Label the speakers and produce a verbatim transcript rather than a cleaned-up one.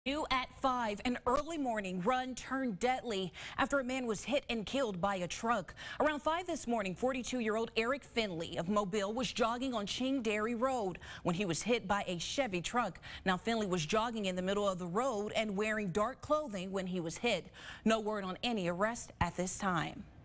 Speaker 1: New at five, an early morning run turned deadly after a man was hit and killed by a truck. Around five this morning, forty-two-year-old Eric Finley of Mobile was jogging on Ching Dairy Road when he was hit by a Chevy truck. Now, Finley was jogging in the middle of the road and wearing dark clothing when he was hit. No word on any arrest at this time.